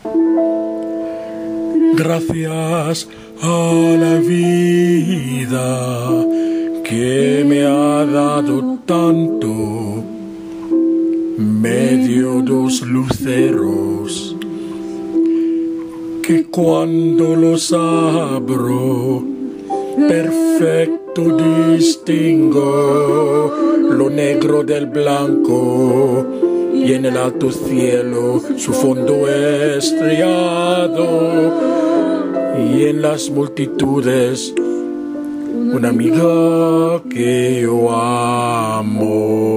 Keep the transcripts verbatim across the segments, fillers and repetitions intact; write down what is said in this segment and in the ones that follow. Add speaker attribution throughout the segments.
Speaker 1: Gracias a la vida que me ha dado tanto, me dio dos luceros que cuando los abro perfecto distingo lo negro del blanco y en el alto cielo su fondo estrellado. Y en las multitudes, una amiga que yo amo.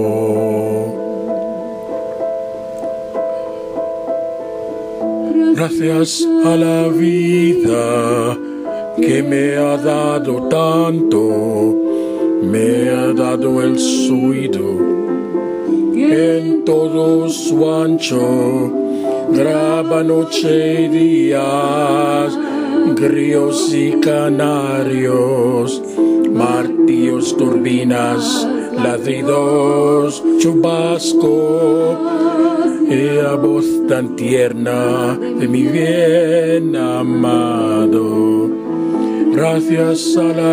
Speaker 1: Gracias a la vida que me ha dado tanto, me ha dado el suido en todo su ancho, graba noche y días, grillos y canarios, martillos, turbinas, ladridos, chubasco, y la voz tan tierna de mi bien amado. Gracias a la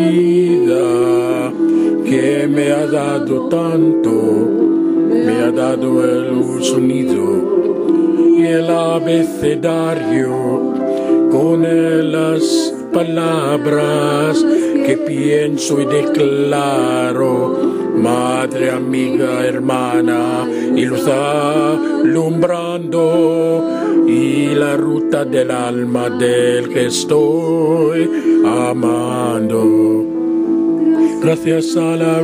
Speaker 1: vida que me ha dado tanto, me ha dado el sonido y el abecedario, con las palabras que pienso y declaro, madre, amiga, hermana, y luz alumbrando, y la ruta del alma del que estoy amando. Gracias a la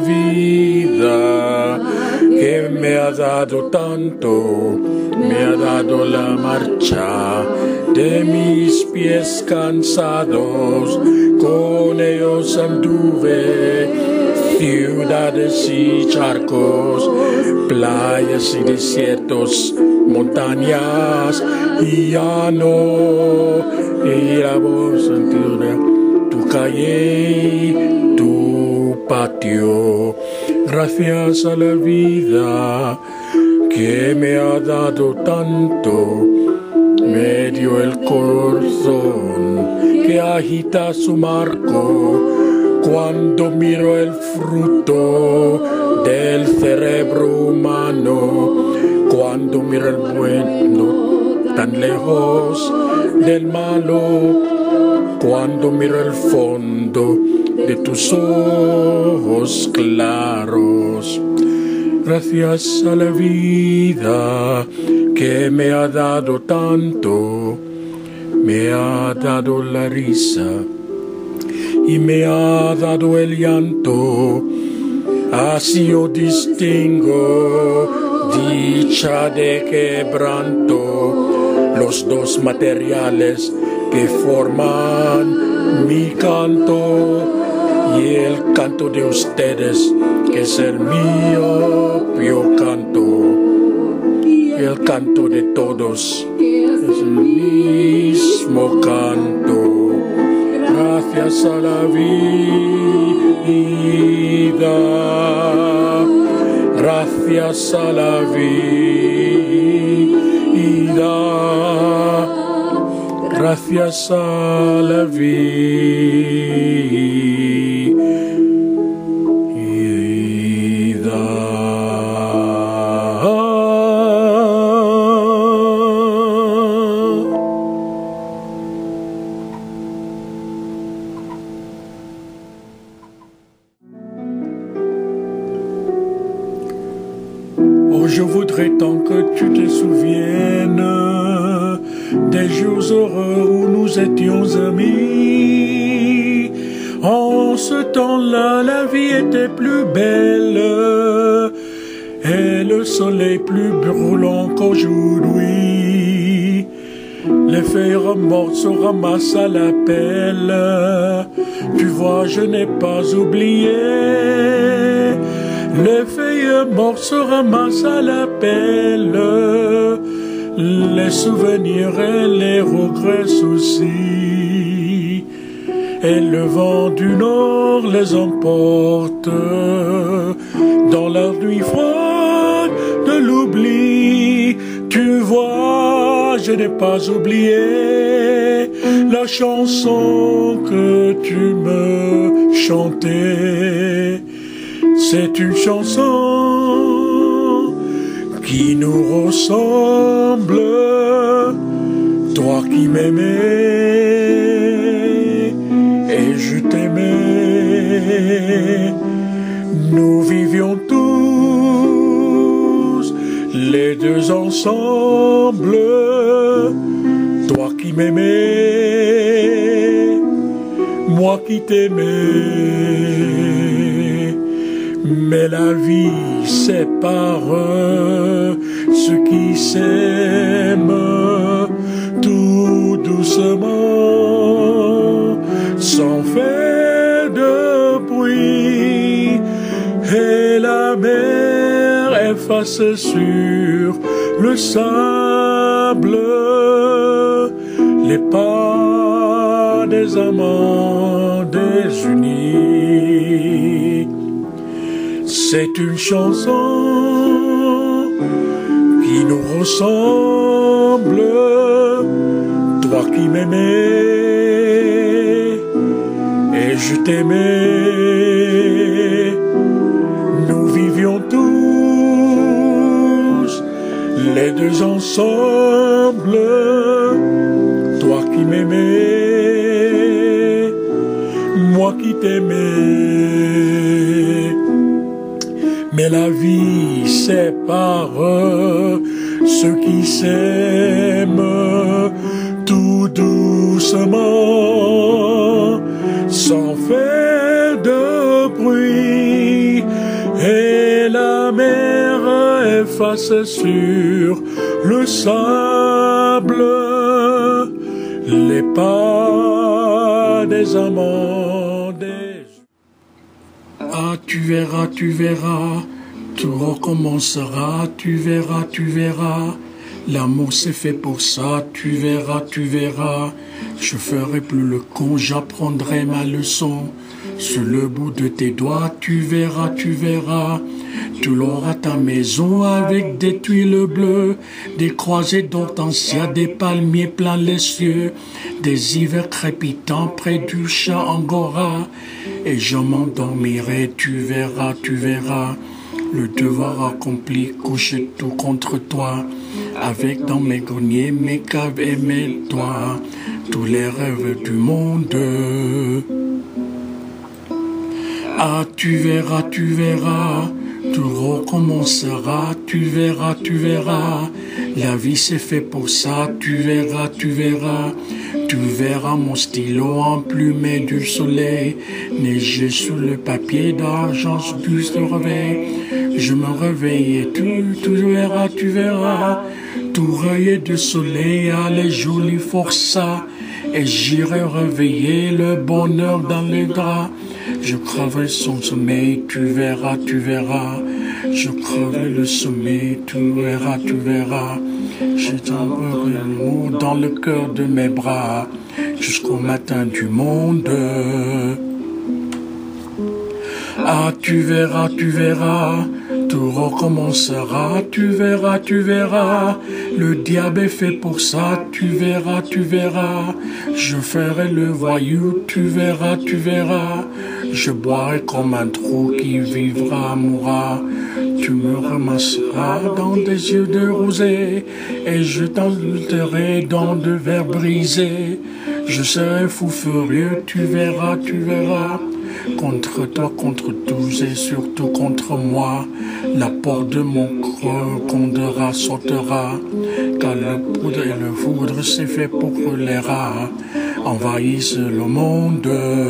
Speaker 1: vida que me ha dado tanto, me ha dado la marcha de mis pies cansados, con ellos anduve ciudades y charcos, playas y desiertos, montañas y llano, y la voz antigua, tu calle, tu patio. Gracias a la vida que me ha dado tanto, me dio el corazón que agita su marco cuando miro el fruto del cerebro humano, cuando miro el bueno tan lejos del malo, cuando miro el fondo de tus ojos claros. Gracias a la vida que me ha dado tanto, me ha dado la risa y me ha dado el llanto. Así yo distingo dicha de quebranto, los dos materiales que forman mi canto, y el canto de ustedes que es el mío propio canto, y el canto de todos es el mismo canto. Gracias a la vida, gracias a la vida, gracias a la vida. Oh, je voudrais tant que tu te souviennes des jours heureux où nous étions amis. En ce temps-là, la vie était plus belle et le soleil plus brûlant qu'aujourd'hui. Les feuilles mortes se ramassent à la pelle. Tu vois, je n'ai pas oublié. Les feuilles mortes se ramassent à la pelle. Les souvenirs et les regrets aussi. Et le vent du nord les emporte dans la nuit froide de l'oubli. Tu vois, moi je n'ai pas oublié la chanson que tu me chantais. C'est une chanson qui nous ressemble, toi qui m'aimais et je t'aimais. Nous vivions tous les deux ensemble, toi qui m'aimais, moi qui t'aimais. Mais la vie sépare ceux qui s'aiment tout doucement, sans faire de bruit, et la mer efface sur le sable les pas des amants désunis. C'est une chanson qui nous ressemble, toi qui m'aimais et je t'aimais. Nous vivions tous les deux ensemble, toi qui m'aimais, moi qui t'aimais. Mais la vie sépare ceux qui s'aiment tout doucement, sans faire de bruit, et la mer efface sur le sable les pas des amants. Ah, tu verras, tu verras, tout recommencera, tu verras, tu verras. L'amour c'est fait pour ça, tu verras, tu verras. Je ferai plus le con, j'apprendrai ma leçon. Sur le bout de tes doigts, tu verras, tu verras. Tu l'auras ta maison avec des tuiles bleues, des croisées d'hortensia, des palmiers plein les cieux, des hivers crépitants près du chat angora. Et je m'endormirai, tu verras, tu verras. Le devoir accompli, couché tout contre toi, avec dans mes greniers, mes caves et mes toits, tous les rêves du monde. Ah, tu verras, tu verras, tout recommencera, tu verras, tu verras. La vie c'est fait pour ça, tu verras, tu verras. Tu verras mon stylo emplumé du soleil, neigé sous le papier d'argent du réveil. Je me réveille et tu, tu verras, tu verras. Tout rayé de soleil a les jolis forçats, et j'irai réveiller le bonheur dans les draps. Je creverai son sommeil, tu verras, tu verras. Je creverai le sommeil, tu verras, tu verras. Je t'enverrai l'amour dans le cœur de mes bras, jusqu'au matin du monde. Ah, tu verras, tu verras, tout recommencera, tu verras, tu verras. Le diable est fait pour ça, tu verras, tu verras. Je ferai le voyou, tu verras, tu verras. Je boirai comme un trou qui vivra, mourra. Tu me ramasseras dans des yeux de rosée, et je t'adultérerai dans de verres brisés. Je serai fou furieux, tu verras, tu verras. Contre toi, contre tous et surtout contre moi, la porte de mon cœur condera, sautera, car le poudre et le foudre c'est fait pour que les rats envahissent le monde.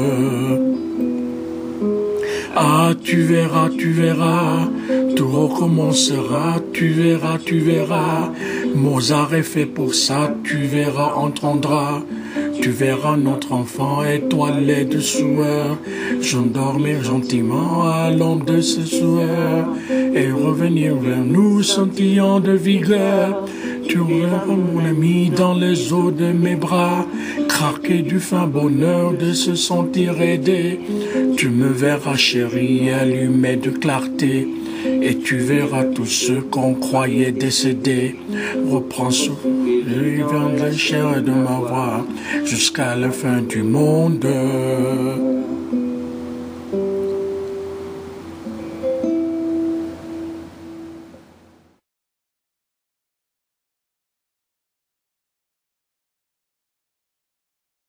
Speaker 1: Ah, tu verras, tu verras, tout recommencera, tu verras, tu verras. Mozart est fait pour ça, tu verras, entendras. Tu verras notre enfant étoilé de sueur, s'endormir gentiment à l'ombre de ce sueur, et revenir vers nous scintillant de vigueur. Tu verras mon ami dans les eaux de mes bras, craquer du fin bonheur de se sentir aidé. Tu me verras chérie allumé de clarté, et tu verras tous ceux qu'on croyait décédés. Reprends souffle, vivant de la chair et de ma voix, jusqu'à la fin du monde.